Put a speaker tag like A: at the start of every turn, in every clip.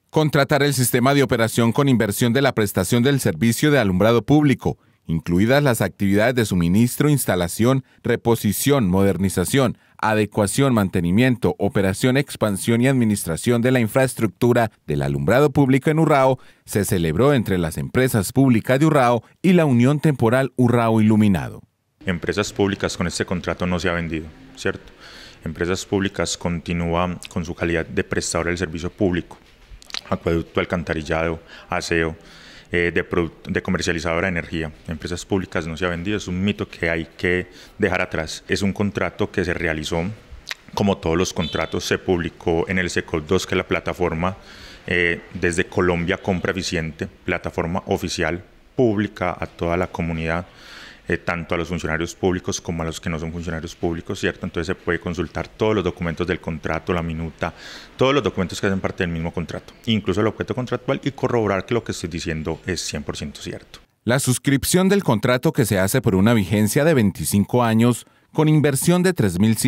A: Contratar el sistema de operación con inversión de la prestación del servicio de alumbrado público, incluidas las actividades de suministro, instalación, reposición, modernización, adecuación, mantenimiento, operación, expansión y administración de la infraestructura del alumbrado público en Urrao, se celebró entre las empresas públicas de Urrao y la Unión Temporal Urrao Iluminado.
B: Empresas públicas con este contrato no se ha vendido, ¿cierto? Empresas públicas continúa con su calidad de prestador del servicio público, acueducto, alcantarillado, aseo, de comercializadora de energía. Empresas públicas no se ha vendido, es un mito que hay que dejar atrás. Es un contrato que se realizó, como todos los contratos, se publicó en el SECOL 2, que es la plataforma desde Colombia Compra Eficiente, plataforma oficial pública a toda la comunidad, tanto a los funcionarios públicos como a los que no son funcionarios públicos, ¿cierto? Entonces se puede consultar todos los documentos del contrato, la minuta, todos los documentos que hacen parte del mismo contrato, incluso el objeto contractual, y corroborar que lo que estoy diciendo es 100% cierto.
A: La suscripción del contrato, que se hace por una vigencia de 25 años, con inversión de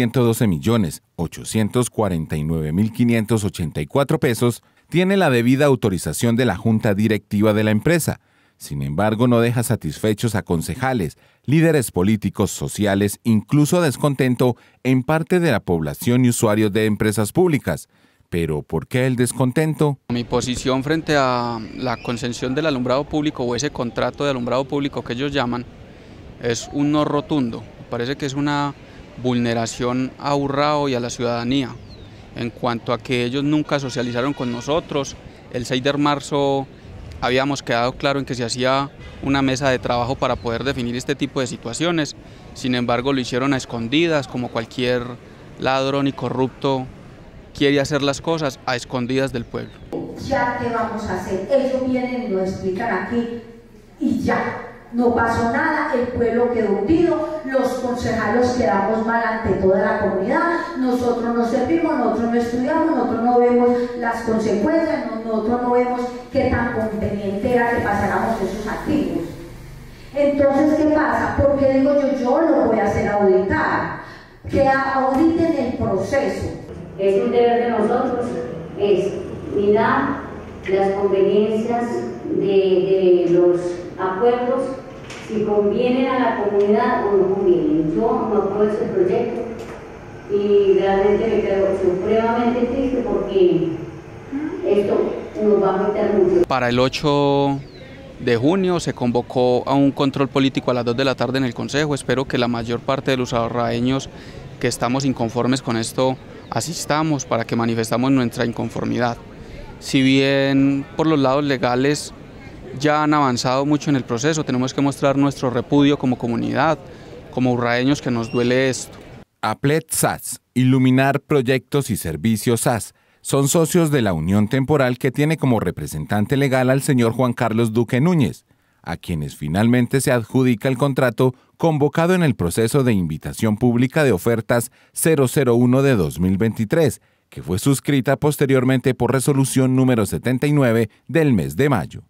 A: 3.112.849.584 pesos, tiene la debida autorización de la Junta Directiva de la empresa. Sin embargo, no deja satisfechos a concejales, líderes políticos, sociales, incluso descontento en parte de la población y usuarios de empresas públicas. Pero, ¿por qué el descontento?
C: Mi posición frente a la concesión del alumbrado público o ese contrato de alumbrado público que ellos llaman es un no rotundo. Me parece que es una vulneración a Urrao y a la ciudadanía en cuanto a que ellos nunca socializaron con nosotros. El 6 de marzo habíamos quedado claro en que se hacía una mesa de trabajo para poder definir este tipo de situaciones. Sin embargo, lo hicieron a escondidas, como cualquier ladrón y corrupto quiere hacer las cosas a escondidas del pueblo.
D: Ya, ¿qué vamos a hacer? Ellos vienen y nos explican aquí y ya. No pasó nada, el pueblo quedó hundido, los concejales quedamos mal ante toda la comunidad, nosotros no servimos, nosotros no estudiamos, nosotros no vemos las consecuencias, nosotros no vemos qué tan conveniente era que pasáramos esos activos. Entonces, ¿qué pasa? Porque digo yo lo voy a hacer auditar, que auditen el proceso.
E: Es un deber de nosotros, es mirar las conveniencias de los acuerdos, si convienen a la comunidad o no convienen. Yo no apruebo ese proyecto y realmente me quedo supremamente triste porque esto nos va a afectar mucho.
C: Para el 8 de junio se convocó a un control político a las 2 de la tarde en el Consejo. Espero que la mayor parte de los urraeños que estamos inconformes con esto asistamos para que manifestamos nuestra inconformidad. Si bien por los lados legales ya han avanzado mucho en el proceso, tenemos que mostrar nuestro repudio como comunidad, como urraeños, que nos duele esto.
A: Aplet SAS, Iluminar Proyectos y Servicios SAS, son socios de la Unión Temporal, que tiene como representante legal al señor Juan Carlos Duque Núñez, a quienes finalmente se adjudica el contrato convocado en el proceso de invitación pública de ofertas 001 de 2023, que fue suscrita posteriormente por resolución número 79 del mes de mayo.